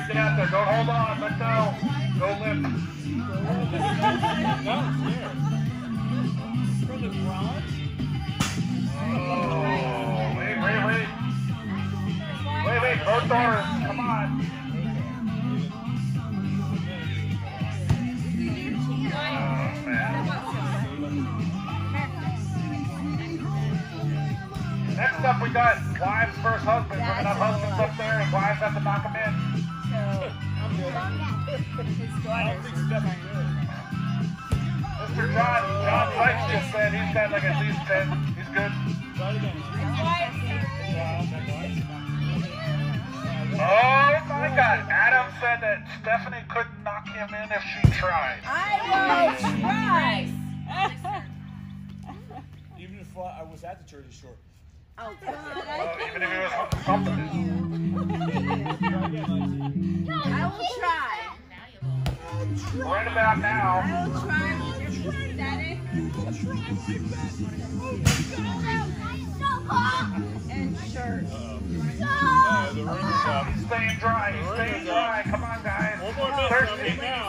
Jared, get out there. Don't hold on. Let go. Go lift. No, here. From the garage? Oh, wait. Wait. Both doors. Come on. Oh, man. Next up, we got wives versus husbands. We're going to have husbands up there, and wives have to knock them in. Mr. John Sykes just said he's got like at least 10. He's good. Oh my God. Adam said that Stephanie couldn't knock him in if she tried. I will try. Even if I was at the Jersey Shore. Oh, God. Even if it was something. I will try. Right about now. I will try with your prosthetic. And shirt. The ring is up. He's staying dry. Come on, guys. One more minute. Thirsty. Now.